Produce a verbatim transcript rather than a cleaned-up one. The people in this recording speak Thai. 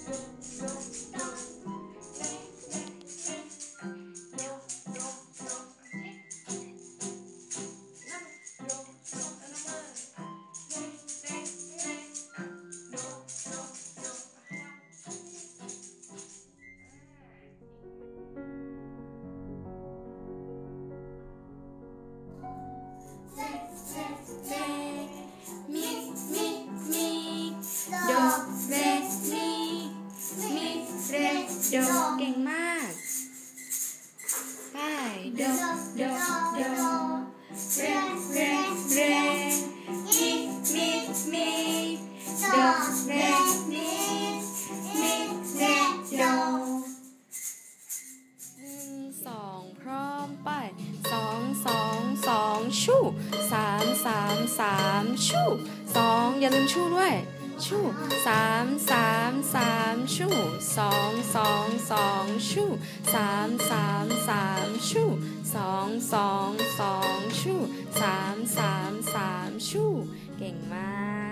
โดเก่งมากไปโดโดโดเรเรเรมิมิมิโดเรมิมิเรโดหนึ่งสองพร้อมไปสองสองสองชู่สามสามสามชู่สองอย่าลืมชู่ด้วยชู่สามสามสามชู่สองสองสองชู่สามสามสามชู่สองสองสองชู่สามสามสามชู่เก่งมาก